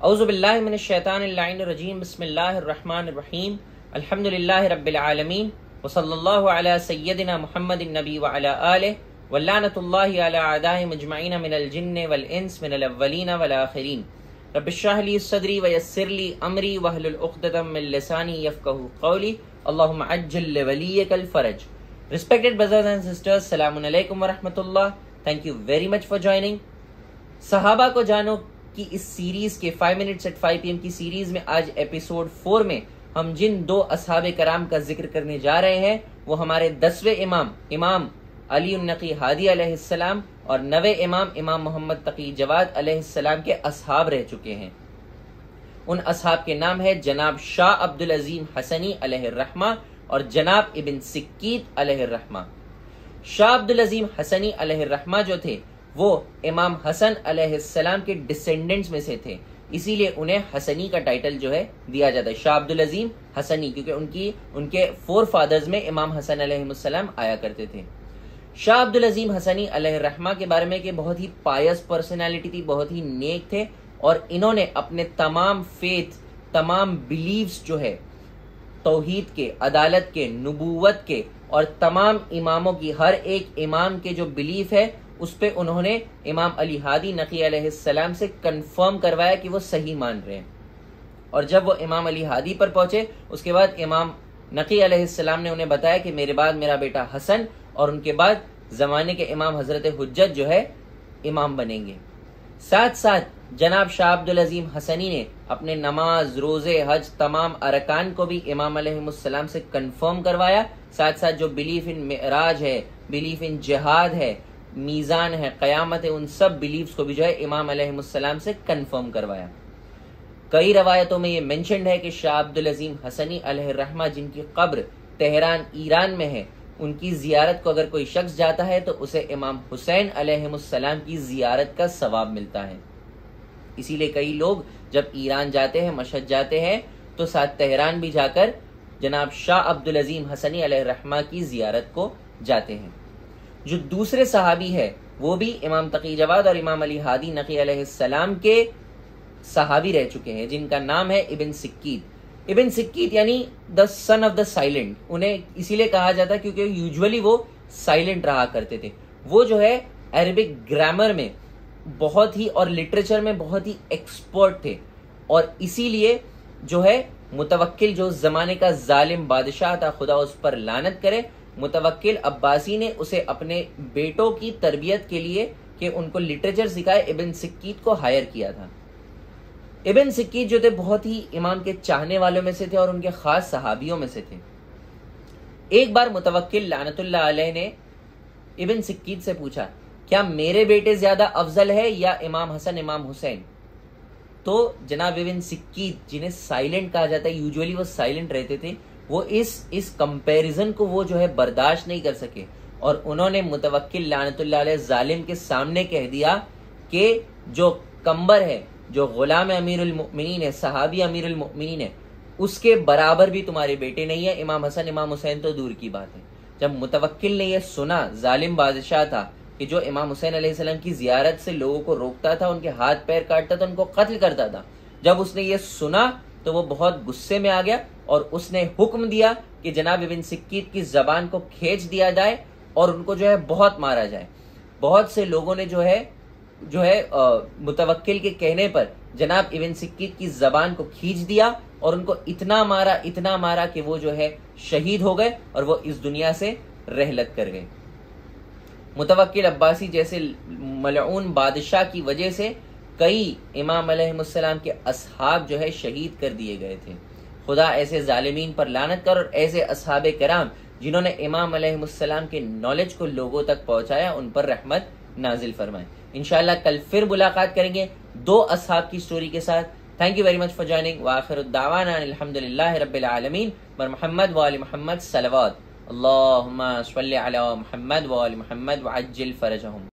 औज़ुबिल्लाहि मिनश्शैतानिर्रजीम बिस्मिल्लाहिर्रहमानिर्रहीम अल्हम्दुलिल्लाहि रब्बिल आलमीन व सल्लल्लाहु अला सय्यदिना मुहम्मदिन नबी व अला आलिहि व लानतुल्लाहि अला अदाइहिम अजमईन मिनल जिन्नि वल इंस मिनल अव्वलीन वल आखिरीन रब्बिश्रह ली सदरी व यस्सिर ली अमरी वहलुल उक़दतम मिन लिसानी यफ़क़हू क़ौली अल्लाहुम्मा अज्जिल लिवलिय्यकल फ़रज। Respected brothers and sisters, Assalamu alaikum wa rahmatullah. Thank you very much for joining. सहाबा को जानो कि इस सीरीज के 5 minutes at 5 PM की सीरीज में आज एपिसोड 4 में हम जिन दो असहाबे कराम का जिक्र करने जा रहे हैं वो हमारे 10वें इमाम अली नकी हादी अलैहिस्सलाम और 9वें इमाम मोहम्मद तकी जवाद अलैहिस्सलाम के असहाब रह चुके हैं। उन असहाब के नाम है जनाब शाह अब्दुल अजीम हसनी अलैहिर्रहमा और जनाब इब्न सिक्कीत अलैहिर्रहमा। शाह अब्दुल अजीम हसनी अलैहिर्रहमा जो थे वो इमाम हसन अलैहिस्सलाम के डिसेंडेंट्स में से थे, इसीलिए उन्हें हसनी का टाइटल जो है दिया जाता है, शाह अब्दुल अजीम हसनी, क्योंकि उनके 4 फादर्स में इमाम हसन अलैहिस्सलाम आया करते थे। शाह अब्दुल अजीम हसनी अलैहिर्रहमा के बारे में कि बहुत ही पायस पर्सनैलिटी थी, बहुत ही नेक थे और इन्होंने अपने तमाम फेथ, तमाम बिलीव्स जो है तौहीद के, अदालत के, नबूवत के और तमाम इमामों की, हर एक इमाम के जो बिलीफ है उस पे उन्होंने इमाम अली हादी नकी अलैहिस्सलाम से कंफर्म करवाया कि वो सही मान रहे हैं। और जब वो इमाम अली हादी पर पहुंचे उसके बाद इमाम नकी अलैहिस्सलाम ने उन्हें बताया कि मेरे बाद मेरा बेटा हसन और उनके बाद जमाने के इमाम हजरत हुज्जत जो है इमाम बनेंगे। साथ साथ जनाब शाह अब्दुल अजीम हसनी ने अपने नमाज, रोजे, हज तमाम अरकान को भी इमाम अलैहिस्सलाम से कंफर्म करवाया। साथ साथ जो बिलीफ इन मिराज है, बिलीफ इन जिहाद है, मीज़ान है, क़यामत है, उन सब बिलीफ्स को भी जो है इमाम अलैहिस्सलाम से कंफर्म करवाया। कई रवायतों में ये मेंशन्ड है कि शाह अब्दुल अजीम हसनी अलैहिर्रहमा जिनकी कब्र तेहरान ईरान में है, उनकी जियारत को अगर कोई शख्स जाता है तो उसे इमाम हुसैन अलैहिस्सलाम की जियारत का सवाब मिलता है। इसीलिए कई लोग जब ईरान जाते हैं, मशहद जाते हैं, तो साथ तेहरान भी जाकर जनाब शाह अब्दुल अजीम हसनी अलैहिर्रहमा की जियारत को जाते हैं। जो दूसरे सहाबी है वो भी इमाम तकी जवाद और इमाम अली हादी नकी अलैहिस्सलाम के सहाबी रह चुके हैं, जिनका नाम है इब्न सिक्कीत। इब्न सिक्कीत यानी the son of the silent, उन्हें इसीलिए कहा जाता है क्योंकि यूजुअली वो साइलेंट रहा करते थे। वो जो है अरबिक ग्रामर में बहुत ही और लिटरेचर में बहुत ही एक्सपर्ट थे और इसीलिए जो है मुतवक्किल, जो जमाने का जालिम बादशाह था, खुदा उस पर लानत करे, मुतवक्किल अब्बासी ने उसे अपने बेटों की तरबियत के लिए कि उनको लिटरेचर सिखाए, इब्न सिक्कीत को हायर किया था। इब्न सिक्कीत जो थे बहुत ही इमाम के चाहने वालों में से थे और उनके खास सहाबियों में से थे। एक बार मुतवक्किल लानतुल्लाह अलैह ने इब्न सिक्कीत से पूछा, क्या मेरे बेटे ज्यादा अफजल है या इमाम हसन इमाम हुसैन? तो जनाब इब्न सिक्कीत, जिन्हें साइलेंट कहा जाता है, यूजुअली वो साइलेंट रहते थे, वो इस कंपैरिजन को वो जो है बर्दाश्त नहीं कर सके और उन्होंने मुतवक्किल लानतुल्लाह अलैह जालिम के सामने कह दिया कि जो कंबर है, जो गुलाम अमीरुल मुमिनीन है, सहाबी अमीरुल मुमिनीन है, उसके बराबर भी तुम्हारे बेटे नहीं है। इमाम हसन इमाम हुसैन तो दूर की बात है। जब मुतवक्किल ने यह सुना, जालिम बादशाह था कि जो इमाम हुसैन अलैहिस्सलाम की जियारत से लोगों को रोकता था, उनके हाथ पैर काटता था, उनको कत्ल करता था, जब उसने ये सुना तो वो बहुत गुस्से में आ गया और उसने हुक्म दिया कि जनाब इब्न सिक्कीत की जबान को खींच दिया जाए और उनको जो है बहुत मारा जाए। बहुत से लोगों ने जो है मुतवक्किल के कहने पर जनाब इब्न सिक्कीत की जबान को खींच दिया और उनको इतना मारा कि वो जो है शहीद हो गए और वो इस दुनिया से रहलत कर गए। मुतवक्किल अब्बासी जैसे मलऊन बादशाह की वजह से कई इमाम अलैहिस्सलाम के असहाब जो है शहीद कर दिए गए थे। खुदा ऐसे जालिमीन पर लानत कर और ऐसे असहाबे कराम जिन्होंने इमाम अलैहिस्सलाम के नॉलेज को लोगों तक पहुंचाया, उन पर रहमत नाजिल फरमाए। इंशाअल्लाह कल फिर मुलाकात करेंगे 2 असहाब की स्टोरी के साथ। Thank you very much for joining. व आखिरु दावाना अल्हम्दुलिल्लाहि रब्बिल आलमीन व मुहम्मद व आलि मुहम्मद सलवात अल्लाहुम्मा सल्लि अला मुहम्मद व आलि मुहम्मद व अज्जिल फरजहुम।